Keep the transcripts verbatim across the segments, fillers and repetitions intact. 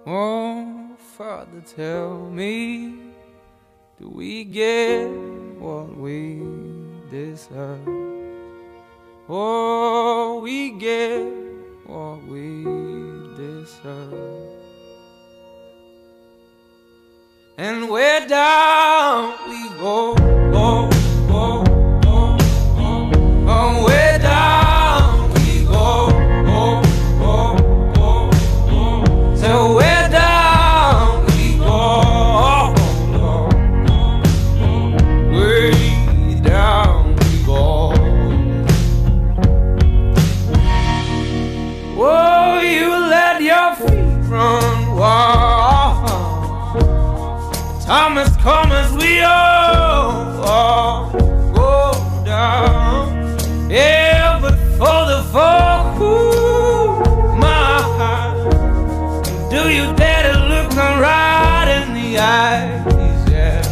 Oh, Father, tell me, do we get what we deserve? Oh, we get what we deserve. And where down we go, go, go, go, go. Oh, where down we go, go, go, go, go. So where down we go, go, go, go. Way down we go. Whoa, you let your feet run wild. Time has come as we all, all go down. Yeah, but for the fall, ooh, my heart, do you dare to look them right in the eyes? Yeah.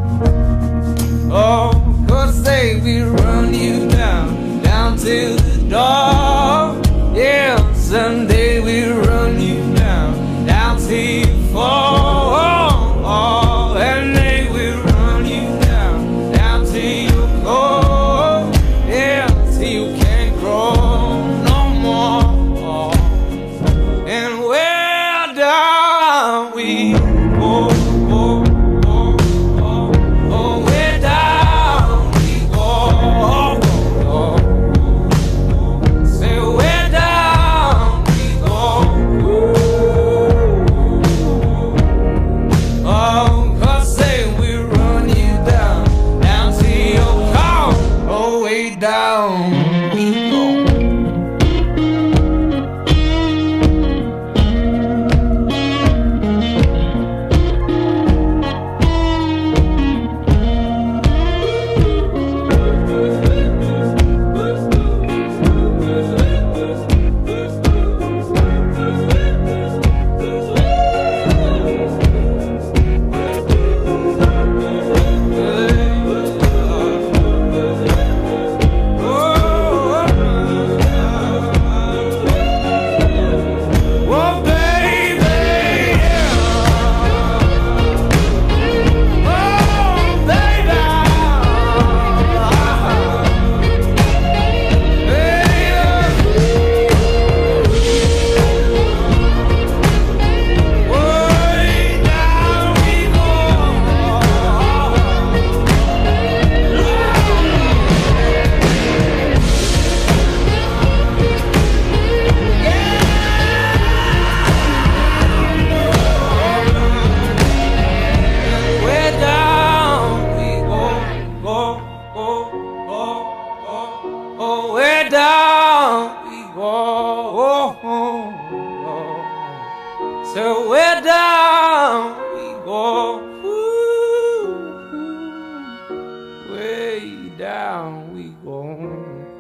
Oh, cause they will run you down, down to the door. Yeah, someday we run you down, down till you fall. And they will run you down, down till you go. Yeah, till you can't grow no more. And where down we go, go, go, go. Oh, where down we go, go, go, go. Say where down we go. Ooh. Oh. Down we go. So where down we go, ooh, way down we go.